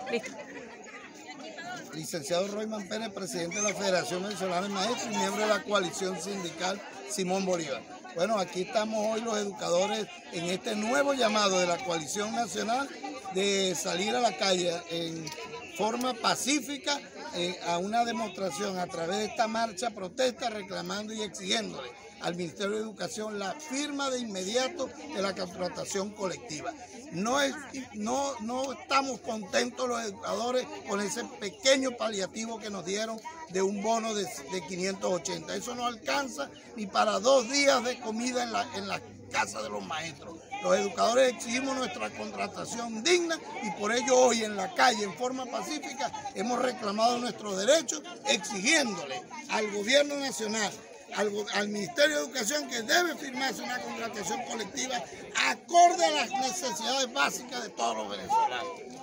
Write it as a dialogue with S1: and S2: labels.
S1: Listo.
S2: Licenciado Royman Pérez, presidente de la Federación Venezolana de Maestros y miembro de la coalición sindical Simón Bolívar. Bueno, aquí estamos hoy los educadores en este nuevo llamado de la coalición nacional de salir a la calle en forma pacífica a una demostración a través de esta marcha protesta reclamando y exigiéndole al Ministerio de Educación la firma de inmediato de la contratación colectiva. No estamos contentos los educadores con ese pequeño paliativo que nos dieron de un bono de 580. Eso no alcanza ni para 2 días de comida en la casa de los maestros. Los educadores exigimos nuestra contratación digna y por ello hoy en la calle, en forma pacífica, hemos reclamado nuestros derechos, exigiéndole al gobierno nacional, al Ministerio de Educación, que debe firmarse una contratación colectiva acorde a las necesidades básicas de todos los venezolanos.